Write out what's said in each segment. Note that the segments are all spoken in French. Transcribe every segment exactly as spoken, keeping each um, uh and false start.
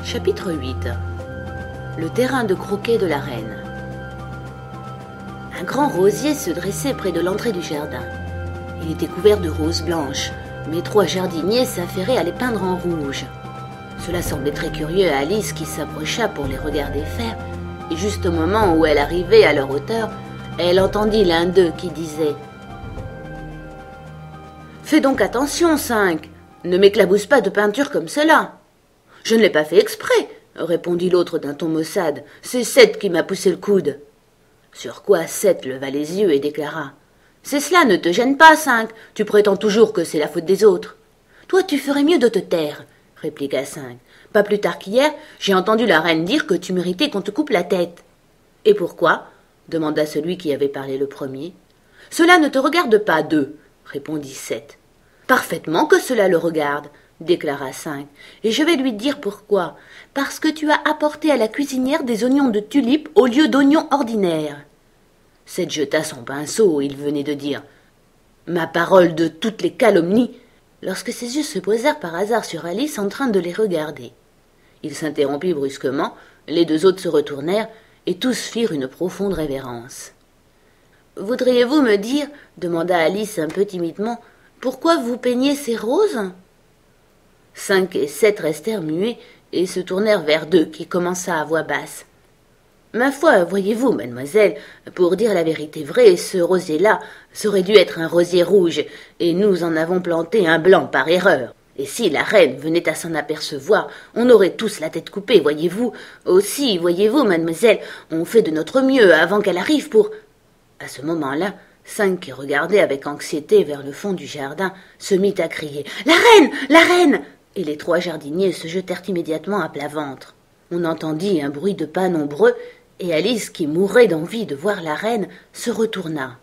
Chapitre huit. Le terrain de croquet de la reine. Un grand rosier se dressait près de l'entrée du jardin. Il était couvert de roses blanches, mais trois jardiniers s'affairaient à les peindre en rouge. Cela semblait très curieux à Alice qui s'approcha pour les regarder faire, et juste au moment où elle arrivait à leur hauteur, elle entendit l'un d'eux qui disait « Fais donc attention, Cinq, ne m'éclabousse pas de peinture comme cela. »« Je ne l'ai pas fait exprès, » répondit l'autre d'un ton maussade, « c'est Sept qui m'a poussé le coude. » Sur quoi Sept leva les yeux et déclara « C'est cela, ne te gêne pas, Cinq, tu prétends toujours que c'est la faute des autres. »« Toi, tu ferais mieux de te taire, » répliqua Cinq. « Pas plus tard qu'hier, j'ai entendu la reine dire que tu méritais qu'on te coupe la tête. »« Et pourquoi ?» demanda celui qui avait parlé le premier. « Cela ne te regarde pas, Deux, » répondit Sept. « Parfaitement que cela le regarde, » déclara Cinq, « et je vais lui dire pourquoi. Parce que tu as apporté à la cuisinière des oignons de tulipe au lieu d'oignons ordinaires. » Sept jeta son pinceau, il venait de dire « Ma parole de toutes les calomnies !» lorsque ses yeux se posèrent par hasard sur Alice en train de les regarder. Il s'interrompit brusquement, les deux autres se retournèrent, et tous firent une profonde révérence. « Voudriez-vous me dire, demanda Alice un peu timidement, pourquoi vous peignez ces roses ?» Cinq et Sept restèrent muets et se tournèrent vers Deux, qui commença à voix basse. « Ma foi, voyez-vous, mademoiselle, pour dire la vérité vraie, ce rosier-là, ça aurait dû être un rosier rouge, et nous en avons planté un blanc par erreur. Et si la reine venait à s'en apercevoir, on aurait tous la tête coupée, voyez-vous. Aussi, voyez-vous, mademoiselle, on fait de notre mieux avant qu'elle arrive pour... » À ce moment-là, Cinq, qui regardait avec anxiété vers le fond du jardin, se mit à crier « La reine! La reine !» et les trois jardiniers se jetèrent immédiatement à plat ventre. On entendit un bruit de pas nombreux, et Alice, qui mourait d'envie de voir la reine, se retourna.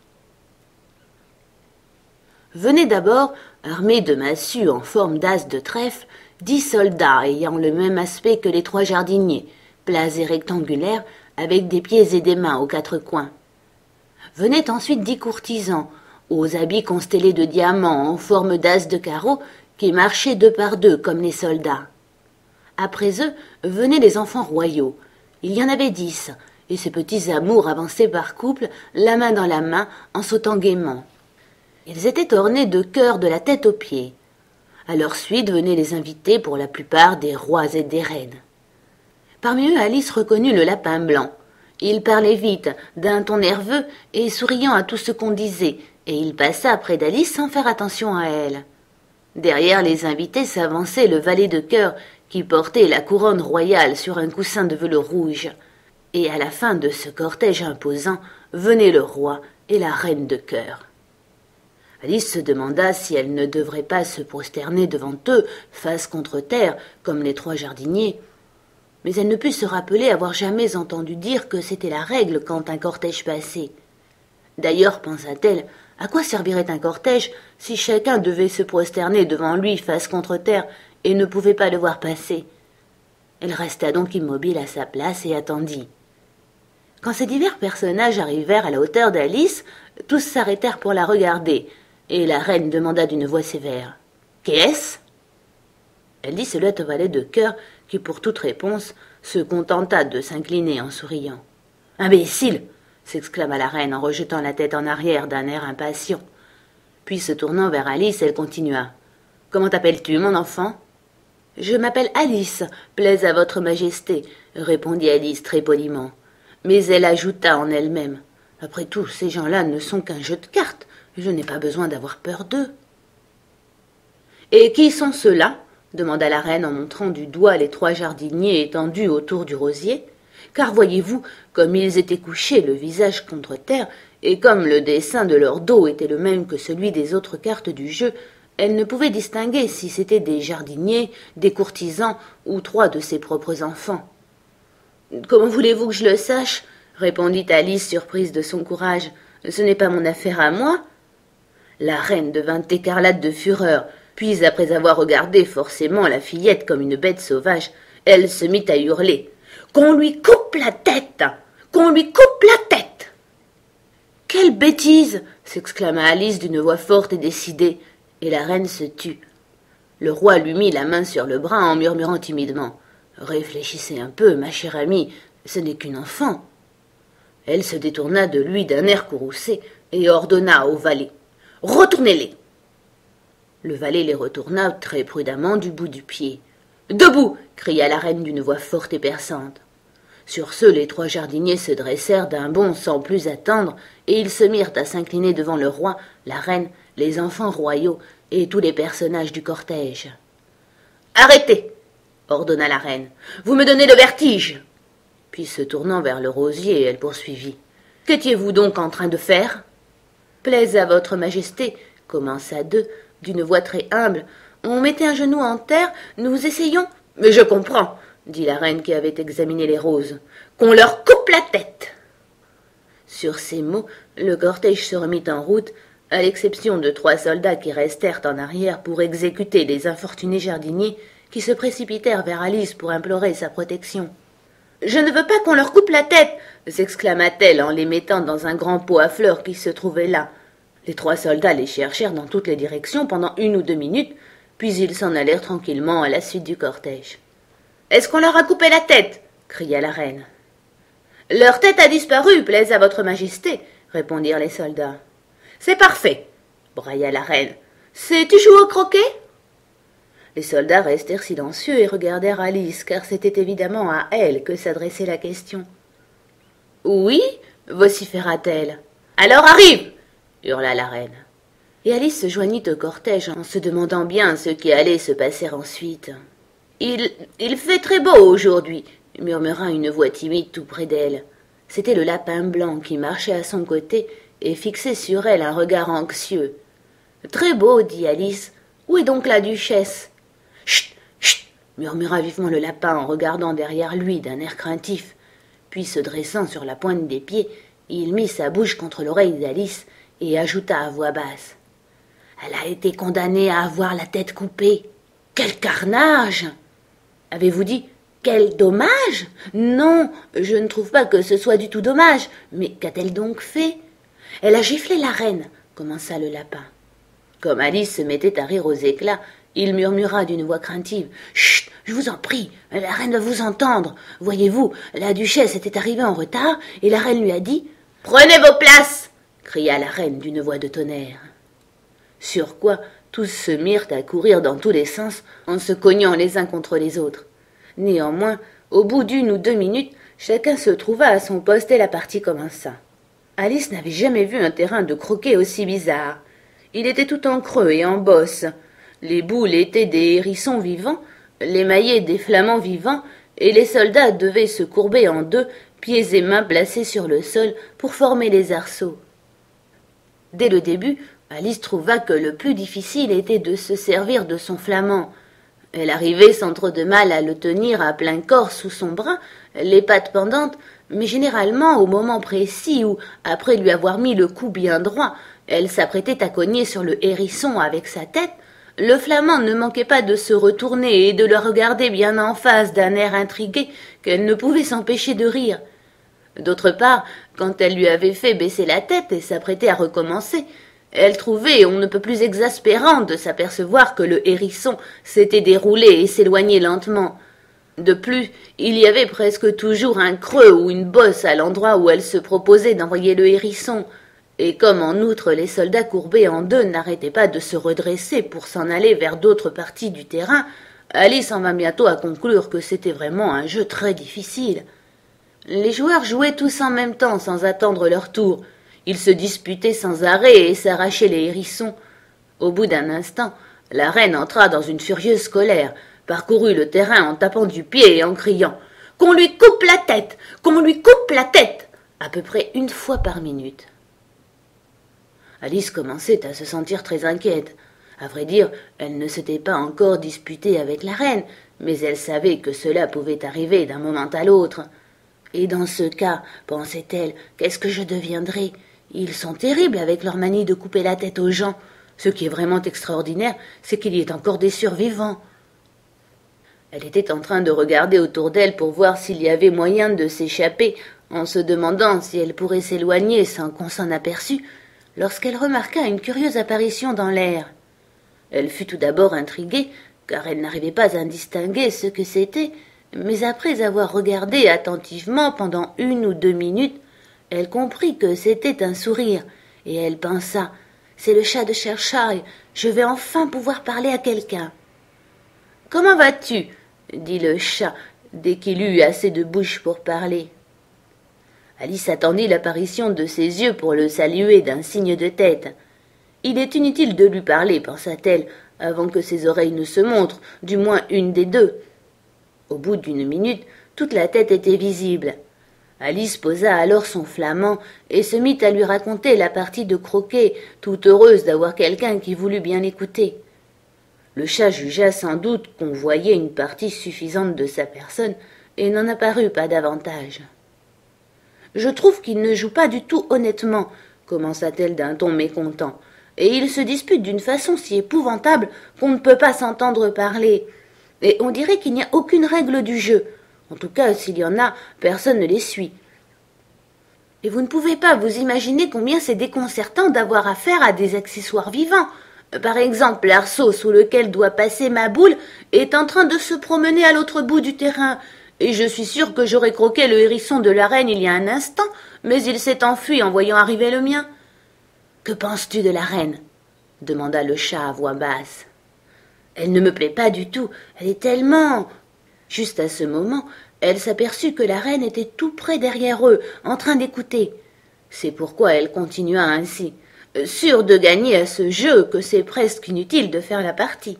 Venaient d'abord, armés de massues en forme d'as de trèfle, dix soldats ayant le même aspect que les trois jardiniers, plats et rectangulaires, avec des pieds et des mains aux quatre coins. Venaient ensuite dix courtisans, aux habits constellés de diamants en forme d'as de carreau, qui marchaient deux par deux comme les soldats. Après eux venaient les enfants royaux. Il y en avait dix, et ces petits amours avançaient par couple, la main dans la main, en sautant gaiement. Ils étaient ornés de cœurs de la tête aux pieds. À leur suite venaient les invités, pour la plupart des rois et des reines. Parmi eux, Alice reconnut le lapin blanc. Il parlait vite, d'un ton nerveux et souriant à tout ce qu'on disait, et il passa près d'Alice sans faire attention à elle. Derrière les invités s'avançait le valet de cœur qui portait la couronne royale sur un coussin de velours rouge. Et à la fin de ce cortège imposant venaient le roi et la reine de cœur. Alice se demanda si elle ne devrait pas se prosterner devant eux, face contre terre, comme les trois jardiniers. Mais elle ne put se rappeler avoir jamais entendu dire que c'était la règle quand un cortège passait. D'ailleurs, pensa-t-elle, à quoi servirait un cortège si chacun devait se prosterner devant lui face contre terre et ne pouvait pas le voir passer? Elle resta donc immobile à sa place et attendit. Quand ces divers personnages arrivèrent à la hauteur d'Alice, tous s'arrêtèrent pour la regarder, et la reine demanda d'une voix sévère « Qu'est-ce » Elle dit cela au valet de cœur qui, pour toute réponse, se contenta de s'incliner en souriant. « Imbécile !» s'exclama la reine en rejetant la tête en arrière d'un air impatient. Puis, se tournant vers Alice, elle continua. « Comment t'appelles-tu, mon enfant ?»« Je m'appelle Alice, plaise à votre majesté, » répondit Alice très poliment. Mais elle ajouta en elle-même. « Après tout, ces gens-là ne sont qu'un jeu de cartes. Je n'ai pas besoin d'avoir peur d'eux. »« Et qui sont ceux-là » demanda la reine en montrant du doigt les trois jardiniers étendus autour du rosier. Car voyez-vous, comme ils étaient couchés le visage contre terre, et comme le dessin de leur dos était le même que celui des autres cartes du jeu, elle ne pouvait distinguer si c'étaient des jardiniers, des courtisans ou trois de ses propres enfants. « Comment voulez-vous que je le sache ?» répondit Alice, surprise de son courage. « Ce n'est pas mon affaire à moi. » La reine devint écarlate de fureur, puis après avoir regardé forcément la fillette comme une bête sauvage, elle se mit à hurler. « Qu'on lui coupe la tête ! Qu'on lui coupe la tête !»« Quelle bêtise !» s'exclama Alice d'une voix forte et décidée, et la reine se tut. Le roi lui mit la main sur le bras en murmurant timidement. « Réfléchissez un peu, ma chère amie, ce n'est qu'une enfant. » Elle se détourna de lui d'un air courroucé et ordonna au valet. « Retournez-les !» Le valet les retourna très prudemment du bout du pied. « Debout !» cria la reine d'une voix forte et perçante. Sur ce, les trois jardiniers se dressèrent d'un bond sans plus attendre, et ils se mirent à s'incliner devant le roi, la reine, les enfants royaux et tous les personnages du cortège. « Arrêtez !» ordonna la reine. « Vous me donnez le vertige !» Puis se tournant vers le rosier, elle poursuivit. « Qu'étiez-vous donc en train de faire ?»« Plaise à votre majesté, » commença deux, d'une voix très humble. « On mettait un genou en terre, nous essayions. »« Mais je comprends, » dit la reine qui avait examiné les roses. « Qu'on leur coupe la tête !» Sur ces mots, le cortège se remit en route, à l'exception de trois soldats qui restèrent en arrière pour exécuter les infortunés jardiniers qui se précipitèrent vers Alice pour implorer sa protection. « Je ne veux pas qu'on leur coupe la tête !» s'exclama-t-elle en les mettant dans un grand pot à fleurs qui se trouvait là. Les trois soldats les cherchèrent dans toutes les directions pendant une ou deux minutes, puis ils s'en allèrent tranquillement à la suite du cortège. « Est-ce qu'on leur a coupé la tête ?» cria la reine. « Leur tête a disparu, plaise à votre majesté !» répondirent les soldats. « C'est parfait !» brailla la reine. « Sais-tu jouer au croquet ?» Les soldats restèrent silencieux et regardèrent Alice, car c'était évidemment à elle que s'adressait la question. « Oui » vociféra-t-elle. « Alors arrive !» hurla la reine. Et Alice se joignit au cortège en se demandant bien ce qui allait se passer ensuite. « Il, il fait très beau aujourd'hui » murmura une voix timide tout près d'elle. C'était le lapin blanc qui marchait à son côté et fixait sur elle un regard anxieux. « Très beau » dit Alice. « Où est donc la duchesse ?»« Chut, chut !» murmura vivement le lapin en regardant derrière lui d'un air craintif. Puis se dressant sur la pointe des pieds, il mit sa bouche contre l'oreille d'Alice et ajouta à voix basse. « Elle a été condamnée à avoir la tête coupée. Quel carnage ! Avez-vous dit quel dommage ? Non, je ne trouve pas que ce soit du tout dommage. Mais qu'a-t-elle donc fait ? Elle a giflé la reine, commença le lapin. Comme Alice se mettait à rire aux éclats, il murmura d'une voix craintive. « Chut, je vous en prie, la reine va vous entendre. Voyez-vous, la duchesse était arrivée en retard et la reine lui a dit « Prenez vos places !» cria la reine d'une voix de tonnerre. Sur quoi tous se mirent à courir dans tous les sens en se cognant les uns contre les autres. Néanmoins, au bout d'une ou deux minutes, chacun se trouva à son poste et la partie commença. Alice n'avait jamais vu un terrain de croquet aussi bizarre. Il était tout en creux et en bosse. Les boules étaient des hérissons vivants, les maillets des flamants vivants, et les soldats devaient se courber en deux, pieds et mains placés sur le sol, pour former les arceaux. Dès le début, Alice trouva que le plus difficile était de se servir de son flamand. Elle arrivait sans trop de mal à le tenir à plein corps sous son bras, les pattes pendantes, mais généralement au moment précis où, après lui avoir mis le cou bien droit, elle s'apprêtait à cogner sur le hérisson avec sa tête, le flamand ne manquait pas de se retourner et de le regarder bien en face d'un air intrigué qu'elle ne pouvait s'empêcher de rire. D'autre part, quand elle lui avait fait baisser la tête et s'apprêtait à recommencer, elle trouvait on ne peut plus exaspérant de s'apercevoir que le hérisson s'était déroulé et s'éloignait lentement. De plus, il y avait presque toujours un creux ou une bosse à l'endroit où elle se proposait d'envoyer le hérisson, et comme en outre les soldats courbés en deux n'arrêtaient pas de se redresser pour s'en aller vers d'autres parties du terrain, Alice en vint bientôt à conclure que c'était vraiment un jeu très difficile. Les joueurs jouaient tous en même temps sans attendre leur tour. Ils se disputaient sans arrêt et s'arrachaient les hérissons. Au bout d'un instant, la reine entra dans une furieuse colère, parcourut le terrain en tapant du pied et en criant « Qu'on lui coupe la tête ! Qu'on lui coupe la tête !» à peu près une fois par minute. Alice commençait à se sentir très inquiète. À vrai dire, elle ne s'était pas encore disputée avec la reine, mais elle savait que cela pouvait arriver d'un moment à l'autre. Et dans ce cas, pensait-elle, qu'est-ce que je deviendrai ? Ils sont terribles avec leur manie de couper la tête aux gens. Ce qui est vraiment extraordinaire, c'est qu'il y ait encore des survivants. Elle était en train de regarder autour d'elle pour voir s'il y avait moyen de s'échapper, en se demandant si elle pourrait s'éloigner sans qu'on s'en aperçût, lorsqu'elle remarqua une curieuse apparition dans l'air. Elle fut tout d'abord intriguée, car elle n'arrivait pas à distinguer ce que c'était, Mais après avoir regardé attentivement pendant une ou deux minutes, elle comprit que c'était un sourire, et elle pensa « C'est le chat de Cheshire, je vais enfin pouvoir parler à quelqu'un. »« Comment vas-tu » dit le chat, dès qu'il eut assez de bouche pour parler. Alice attendit l'apparition de ses yeux pour le saluer d'un signe de tête. « Il est inutile de lui parler, pensa-t-elle, avant que ses oreilles ne se montrent, du moins une des deux. » Au bout d'une minute, toute la tête était visible. Alice posa alors son flamand et se mit à lui raconter la partie de croquet, tout heureuse d'avoir quelqu'un qui voulut bien l'écouter. Le chat jugea sans doute qu'on voyait une partie suffisante de sa personne et n'en apparut pas davantage. « Je trouve qu'il ne joue pas du tout honnêtement, » commença-t-elle d'un ton mécontent, « et il se dispute d'une façon si épouvantable qu'on ne peut pas s'entendre parler. Et on dirait qu'il n'y a aucune règle du jeu. En tout cas, s'il y en a, personne ne les suit. Et vous ne pouvez pas vous imaginer combien c'est déconcertant d'avoir affaire à des accessoires vivants. Par exemple, l'arceau sous lequel doit passer ma boule est en train de se promener à l'autre bout du terrain, et je suis sûre que j'aurais croqué le hérisson de la reine il y a un instant, mais il s'est enfui en voyant arriver le mien. « Que penses-tu de la reine ?» demanda le chat à voix basse. « Elle ne me plaît pas du tout, elle est tellement... » Juste à ce moment, elle s'aperçut que la reine était tout près derrière eux, en train d'écouter. C'est pourquoi elle continua ainsi, sûre de gagner à ce jeu que c'est presque inutile de faire la partie.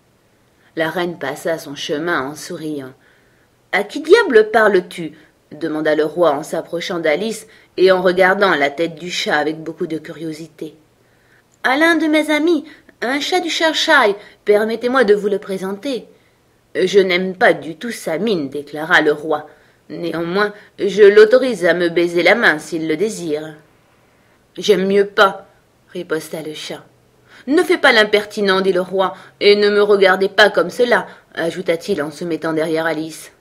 La reine passa son chemin en souriant. « À qui diable parles-tu » demanda le roi en s'approchant d'Alice et en regardant la tête du chat avec beaucoup de curiosité. « À l'un de mes amis, un chat du Cheshire, permettez-moi de vous le présenter. »« Je n'aime pas du tout sa mine, » déclara le roi. « Néanmoins, je l'autorise à me baiser la main s'il le désire. »« J'aime mieux pas, » riposta le chat. « Ne fais pas l'impertinent, dit le roi, et ne me regardez pas comme cela, ajouta-t-il en se mettant derrière Alice.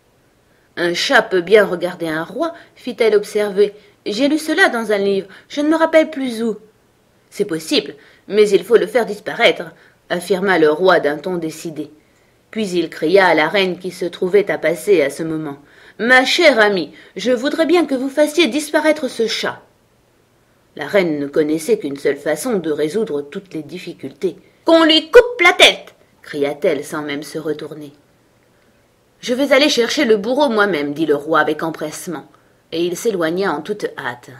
Un chat peut bien regarder un roi, fit-elle observer. J'ai lu cela dans un livre, je ne me rappelle plus où. C'est possible, mais il faut le faire disparaître, affirma le roi d'un ton décidé. Puis il cria à la reine qui se trouvait à passer à ce moment. « Ma chère amie, je voudrais bien que vous fassiez disparaître ce chat. » La reine ne connaissait qu'une seule façon de résoudre toutes les difficultés. « Qu'on lui coupe la tête !» cria-t-elle sans même se retourner. « Je vais aller chercher le bourreau moi-même, dit le roi avec empressement, et il s'éloigna en toute hâte.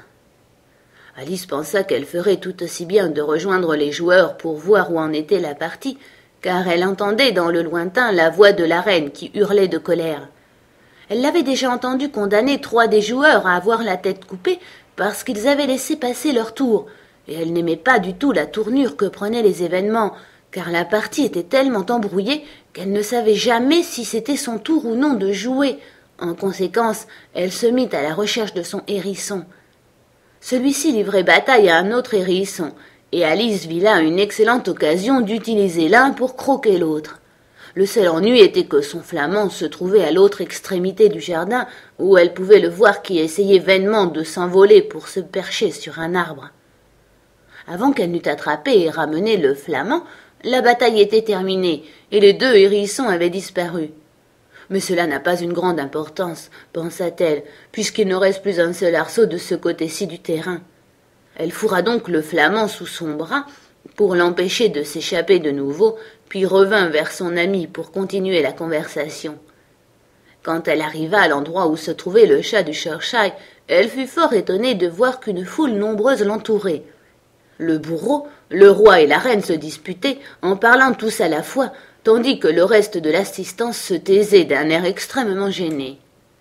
Alice pensa qu'elle ferait tout aussi bien de rejoindre les joueurs pour voir où en était la partie, car elle entendait dans le lointain la voix de la reine qui hurlait de colère. Elle l'avait déjà entendue condamner trois des joueurs à avoir la tête coupée parce qu'ils avaient laissé passer leur tour, et elle n'aimait pas du tout la tournure que prenaient les événements, car la partie était tellement embrouillée qu'elle ne savait jamais si c'était son tour ou non de jouer. En conséquence, elle se mit à la recherche de son hérisson. Celui-ci livrait bataille à un autre hérisson, et Alice vit là une excellente occasion d'utiliser l'un pour croquer l'autre. Le seul ennui était que son flamand se trouvait à l'autre extrémité du jardin, où elle pouvait le voir qui essayait vainement de s'envoler pour se percher sur un arbre. Avant qu'elle n'eût attrapé et ramené le flamand, la bataille était terminée, et les deux hérissons avaient disparu. « Mais cela n'a pas une grande importance, » pensa-t-elle, puisqu'il ne reste plus un seul arceau de ce côté-ci du terrain. Elle fourra donc le flamand sous son bras pour l'empêcher de s'échapper de nouveau, puis revint vers son ami pour continuer la conversation. Quand elle arriva à l'endroit où se trouvait le chat du Cheshire, elle fut fort étonnée de voir qu'une foule nombreuse l'entourait. Le bourreau, le roi et la reine se disputaient en parlant tous à la fois, tandis que le reste de l'assistance se taisait d'un air extrêmement gêné.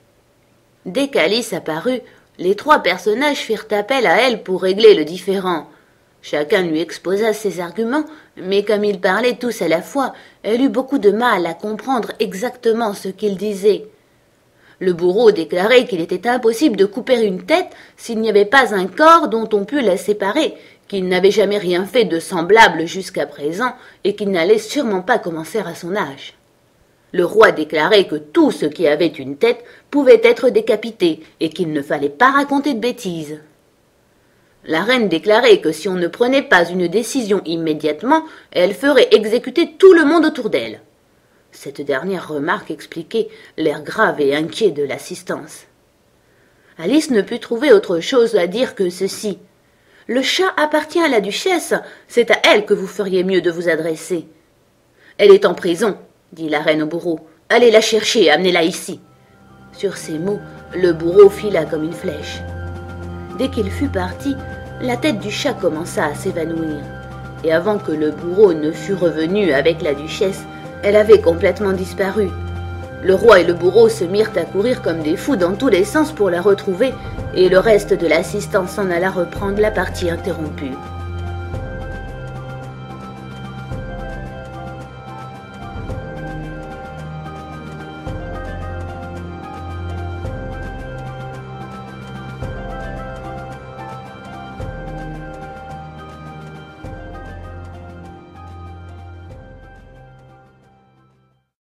Dès qu'Alice apparut, les trois personnages firent appel à elle pour régler le différend. Chacun lui exposa ses arguments, mais comme ils parlaient tous à la fois, elle eut beaucoup de mal à comprendre exactement ce qu'ils disaient. Le bourreau déclarait qu'il était impossible de couper une tête s'il n'y avait pas un corps dont on pût la séparer, qu'il n'avait jamais rien fait de semblable jusqu'à présent et qu'il n'allait sûrement pas commencer à son âge. Le roi déclarait que tout ce qui avait une tête pouvait être décapité et qu'il ne fallait pas raconter de bêtises. La reine déclarait que si on ne prenait pas une décision immédiatement, elle ferait exécuter tout le monde autour d'elle. Cette dernière remarque expliquait l'air grave et inquiet de l'assistance. Alice ne put trouver autre chose à dire que ceci. « Le chat appartient à la duchesse, c'est à elle que vous feriez mieux de vous adresser. »« Elle est en prison, » dit la reine au bourreau. « Allez la chercher et amenez-la ici. » Sur ces mots, le bourreau fila comme une flèche. Dès qu'il fut parti, la tête du chat commença à s'évanouir. Et avant que le bourreau ne fût revenu avec la duchesse, elle avait complètement disparu. Le roi et le bourreau se mirent à courir comme des fous dans tous les sens pour la retrouver, et le reste de l'assistance s'en alla reprendre la partie interrompue.